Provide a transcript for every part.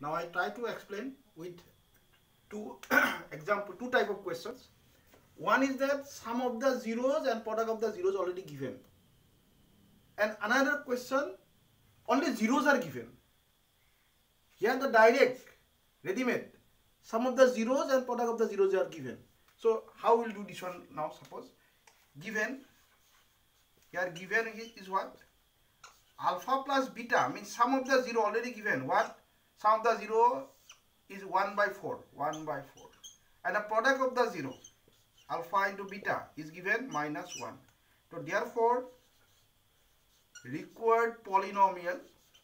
Now I try to explain with two example, two type of questions. One is that sum of the zeros and product of the zeros already given, and another question only zeros are given. Here the direct ready-made sum of the zeros and product of the zeros are given. So how we'll do this one now? Suppose given here, given is what? Alpha plus beta means sum of the zero already given. What? Sum of the zero is 1 by 4, 1 by 4, and the product of the zero alpha into beta is given minus 1. So therefore required polynomial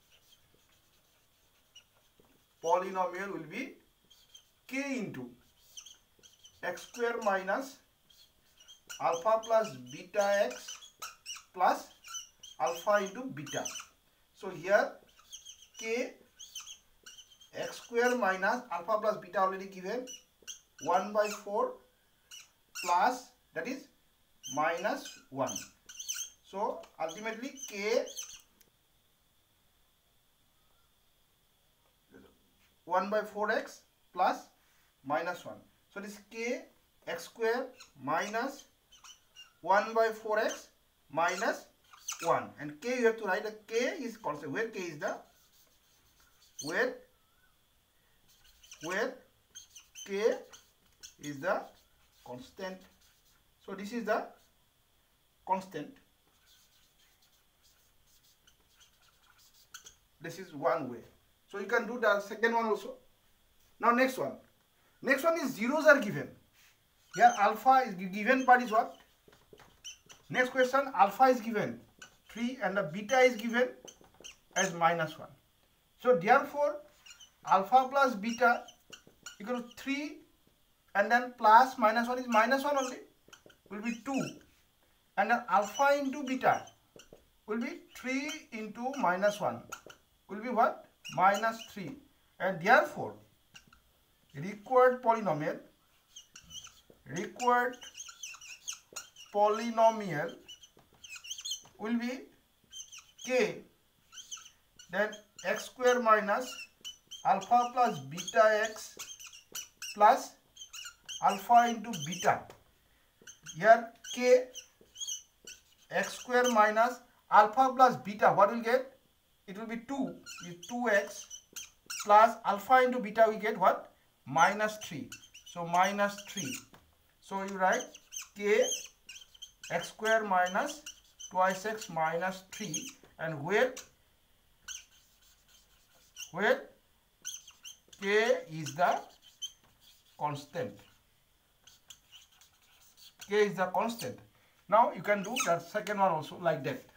will be k into x square minus alpha plus beta x plus alpha into beta. So here k x square minus alpha plus beta already given 1 by 4 plus that is minus 1. So ultimately k 1 by 4x plus minus 1. So this k x square minus 1 by 4x minus 1, and k you have to write a k is constant, where k is the where k is the constant. So this is the constant. This is one way. So you can do the second one also. Now next one is zeros are given. Here alpha is given, part is what? Next question, alpha is given 3 and the beta is given as minus 1. So therefore alpha plus beta equal to 3 and then plus minus 1 is minus 1 only, will be 2, and then alpha into beta will be 3 into minus 1 will be what? Minus 3, and therefore required polynomial will be k then x square minus alpha plus beta x plus alpha into beta. Here k x square minus alpha plus beta, what will get? It will be 2, is 2x plus alpha into beta we get what? Minus 3. So minus 3. So you write k x square minus twice x minus 3, and where k is the constant. K is the constant. Now you can do the second one also like that.